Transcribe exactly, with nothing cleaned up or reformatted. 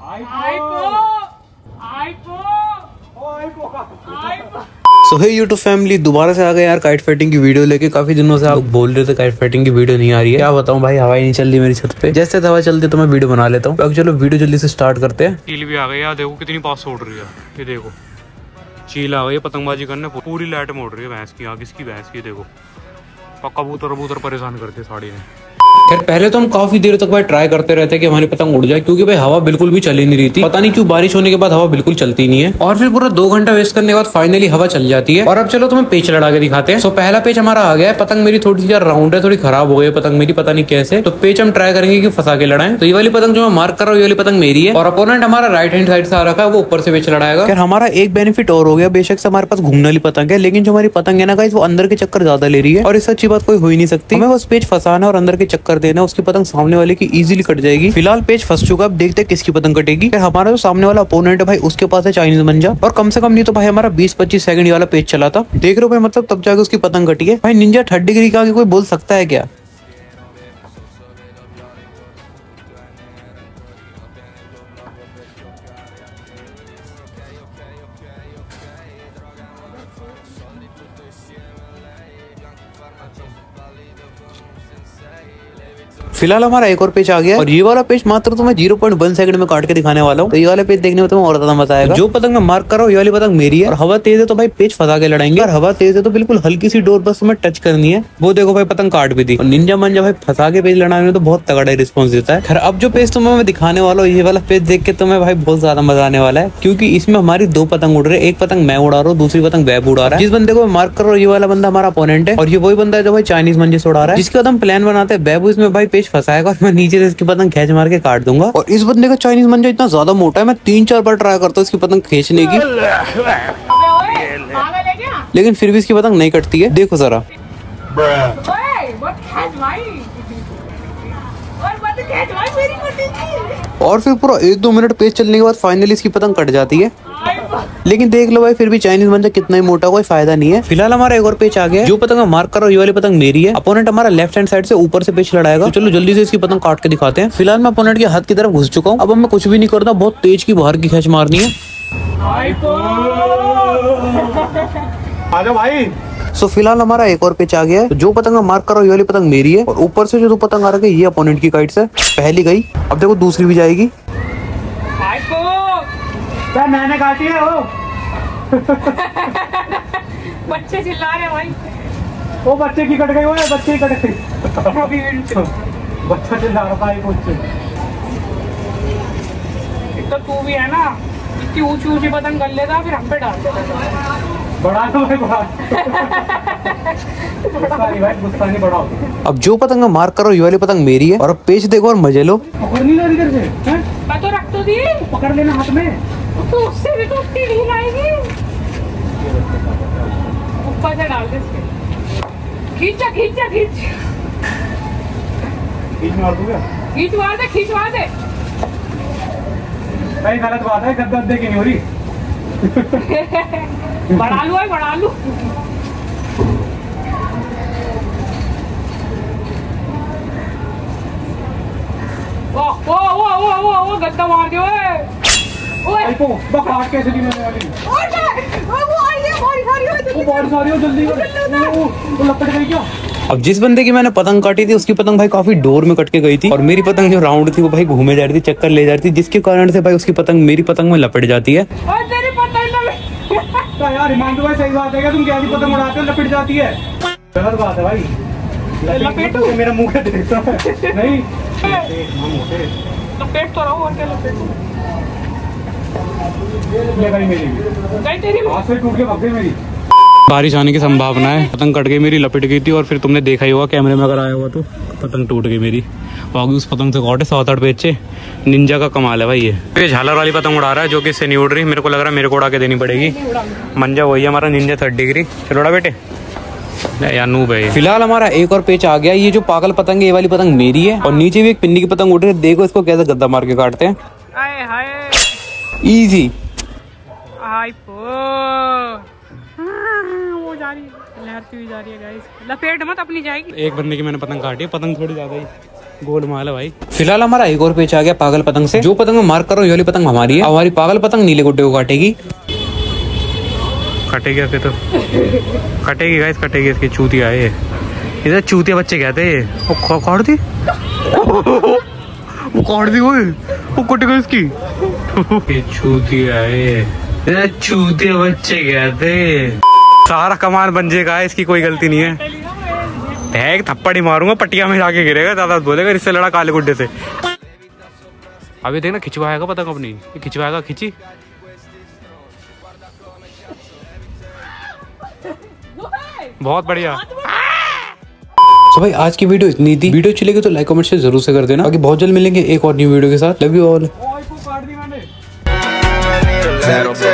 सो हे YouTube family, दोबारा से आ गए यार काइट फाइटिंग की वीडियो लेके। काफी दिनों से आप बोल रहे थे काइट फाइटिंग की वीडियो नहीं आ रही है। क्या बताऊं भाई, हवा ही नहीं चल रही मेरी छत पे। जैसे हवा चलती तो मैं वीडियो बना लेता हूँ। चलो वीडियो जल्दी से स्टार्ट करते हैं। चील भी आ गई यार, देखो कितनी पास उड़ रही है। ये देखो चील आ गई पतंगबाजी करने, पूरी लाइट में उड़ रही है भैंस की। आग इसकी भैंस की देखो, कबूतर कबूतर परेशान करते साड़ी में। खैर पहले तो हम काफी देर तक भाई ट्राई करते रहते कि हमारी पतंग उड़ जाए, क्योंकि भाई हवा बिल्कुल भी चल ही नहीं रही थी। पता नहीं क्यों बारिश होने के बाद हवा बिल्कुल चलती नहीं है। और फिर पूरा दो घंटा वेस्ट करने के बाद फाइनली हवा चल जाती है। और अब चलो तुम्हें पेच लड़ा के दिखाते हैं। सो पहला पेच हमारा आ गया है। पतंग मेरी थोड़ी सी यार राउंड है, थोड़ी खराब हो गई है पतंग मेरी, पता नहीं कैसे। तो पेच हम ट्राई करेंगे कि फंसा के लड़ाएं। तो ये वाली पतंग जो मैं मार्क कर रहा हूँ, ये वाली पतंग मेरी है। और अपोनेंट हमारा राइट हैंड साइड से आ रखा है, वो ऊपर से पेच लड़ाएगा। खैर हमारा एक बेनिफिट और हो गया, बेशक से हमारे पास घूमने वाली पतंग है, लेकिन जो हमारी पतंग है ना गाइस, वो अंदर के चक्कर ज्यादा ले रही है। और इससे अच्छी बात कोई हो ही नहीं सकती। हमें बस पेच फंसाना और अंदर के चक्कर देना, उसकी पतंग सामने वाले की इजीली कट जाएगी। फिलहाल पेज फंस चुका, अब देखते हैं किसकी पतंग कटेगी। हमारा जो सामने वाला अपोनेंट है भाई, उसके पास है चाइनीज मंजा। और कम से कम नहीं तो भाई हमारा बीस पच्चीस सेकंड वाला पेज चला था। देख रहे हो भाई, मतलब तब जाके उसकी पतंग कटी है। भाई निंजा थर्ड डिग्री का आगे कोई बोल सकता है क्या? फिलहाल हमारा एक और पेज आ गया, और ये वाला पेज मात्र तो मैं ज़ीरो पॉइंट वन सेकंड में काट के दिखाने वाला हूँ। तो ये वाला पेज देखने में तुम्हें और ज्यादा मजा आएगा। जो पतंग मैं मार्क कर रहा हूँ, ये वाली पतंग मेरी है। और हवा तेज है तो भाई पेज फंसा के लड़ाएंगे। और हवा तेज है तो बिल्कुल हल्की सी डोर बस तुम्हें टच करनी है। वो देखो भाई पतंग काट भी दी। और निंजा मंजा भाई फंसा के पेज लड़ाने में तो बहुत तगड़ा रिस्पॉन्स देता है। खैर अब जो पेज तुम्हें मैं दिखाने वाला हूँ, ये वाला पेज देख के तुम्हें भाई बहुत ज्यादा मजा आने वाला है, क्योंकि इसमें हमारी दो पतंग उड़ रहे हैं। एक पतंग मैं उड़ा रहा हूँ, दूसरी पतंग वैब उड़ा रहा है। जिस बंदे को मैं मार्क कर रहा हूँ, ये वाला बंदा हमारा अपोनेंट है। और ये वही बंदा है जो भाई चाइनीज मंजे से उड़ा रहा है। जिसके बाद हम प्लान बनाते हैं, वैब इसमें भाई पेज फंसाएगा और मैं नीचे से इसकी पतंग खींच मार के काट दूंगा। और इस बंदे का चाइनीज मंजा इतना ज्यादा मोटा है, मैं तीन चार बार ट्राई करता हूँ इसकी पतंग खींचने की, लेकिन फिर भी इसकी पतंग नहीं कटती है। देखो जरा, और फिर पूरा एक दो मिनट पेज चलने के बाद फाइनली इसकी पतंग कट जाती है। लेकिन देख लो भाई, फिर भी चाइनीज मंजा कितना ही मोटा, कोई फायदा नहीं है। फिलहाल हमारा एक और पेच आ गया है। जो पतंग मैं मार्क कर रहा हूँ, ये वाली पतंग मेरी है। अपोनेंट हमारा लेफ्ट हैंड साइड से ऊपर से पेच लड़ाएगा। तो चलो जल्दी से इसकी पतंग काट के दिखाते हैं। फिलहाल मैं अपोनेंट के हाथ की तरफ घुस चुका हूँ। अब मैं कुछ भी नहीं करता, बहुत तेज की बाहर की खींच मारनी है। आजा भाई। सो फिलहाल हमारा एक और पेच आ गया है। तो जो पतंग मैं मार्क कर रहा हूँ, ये वाली पतंग मेरी है। और ऊपर से जो दो पतंग आ रही है, ये अपोनेंट की काइट से पहली गई। अब देखो दूसरी भी जाएगी। मैंने काटी है वो। बच्चे चिल्ला रहे भाई। वो बच्चे की कट गई, वो बच्चे की कट गई। बच्चा चिल्ला रहा था बच्चे। तो तू भी है ना, इतनी ऊंची ऊंची पतंग कर लेता, फिर हम पे डाल देता। बड़ा तो भाई बड़ा। गुस्सा नहीं भाई, गुस्सा नहीं बढ़ाओ। अब जो पतंग मैं मार्क कर रहा हूँ, ये वाली पतंग मेरी है। और अब पेच देखो और मजे लो। पकड़ नहीं लो इधर से, हैं? मैं तो रख तो दी। पकड़ लेना हाथ में। तो उससे भी तो उतनी ढील आएगी। ऊपर से डाल दे इसके। खींचा खींचा खींच। खींच मार दूंगा। खींच मार दे, खींच मार दे। भाई गलत बात है, गद्दा गद्दे की नहीं हो रही। बढ़ा लू है, बढ़ा लू। वो वो वो वो वो गद्दा मार दियो। ओए को बकाट कैसे दी मैंने वाली। ओए वो आई है, बहुत सारी है, वो बहुत सारी है, जल्दी कर। वो लपट गई क्या? अब जिस बंदे की मैंने पतंग काटी थी, उसकी पतंग भाई काफी डोर में कट के गई थी। और मेरी पतंग जो राउंड थी, वो भाई घूमे जा रही थी, चक्कर ले जा रही थी, जिसके कारण से भाई उसकी पतंग मेरी पतंग में लपट जाती है। ओए तेरी पतंग तो यार ईमान भाई सही बात है क्या? तुम क्या की पतंग उड़ाते हो, लपट जाती है। गलत बात है भाई। लपेटो मेरा मुंह के देखता है। नहीं लपेट तो रहा हूं, और क्या लपेटूं? ये भाई मेरी गई, तेरी हाथ से टूट के भाग गई मेरी। बारिश आने की संभावना है। पतंग कट गई मेरी, लपट गई थी। और फिर तुमने देखा ही होगा कैमरे में अगर आया हुआ तो, पतंग टूट गई मेरी। वाकई उस पतंग से काटे सात आठ पेच से। निंजा का कमाल है भाई। ये ये झालर वाली पतंग उड़ा रहा है, जो कि इससे नहीं उड़ रही। मेरे को लग रहा है मेरे को उड़ा के देनी पड़ेगी। मंजा वही है हमारा, निंजा थर्ड डिग्री। चलो उड़ा बेटे, यार नूब है। फिलहाल हमारा एक और पेच आ गया। ये जो पागल पतंग है, ये वाली पतंग मेरी है। और नीचे भी एक पिन्नी की पतंग उड़ रही है। देखो इसको कैसे गद्दा मार के काटते हैं। इजी। जा रही है, लहरती हुई जा रही है गाइस। लपेट मत, अपनी जाएगी। एक बंदे की मैंने पतंग काटी है, पतंग थोड़ी ज्यादा ही गोलमाल है भाई। फिलहाल हमारा एक और पेच आ गया पागल पतंग से। जो पतंग मैं मार कर रहा हूँ ये वाली पतंग हमारी है। हमारी पागल पतंग नीले गुड्डे को काटेगी। कटेगी फिर तो कटेगी गाइस, कटेगी। इसकी चूतिया है ये, इधर चूतिया बच्चे कहते हैं। वो काट दी, वो काट दी, वो कटेगा इसकी। ये चूतिया है, इधर चूतिया बच्चे कहते हैं। सारा कमान बन जाएगा, इसकी कोई गलती नहीं है। एक थप्पड़ ही मारूंगा, पटिया में जाके गिरेगा, दादा बोलेगा इससे लड़ा काले गुड्डे से। अभी देखना खिंचवाएगा पतंग अपनी, खिंचवाएगा, खिंची। बहुत बढ़िया। तो भाई आज की वीडियो इतनी थी। वीडियो चलेगी तो लाइक कमेंट से जरूर से कर देना। बाकी बहुत जल्द मिलेंगे एक और न्यू वीडियो के साथ। Love you all.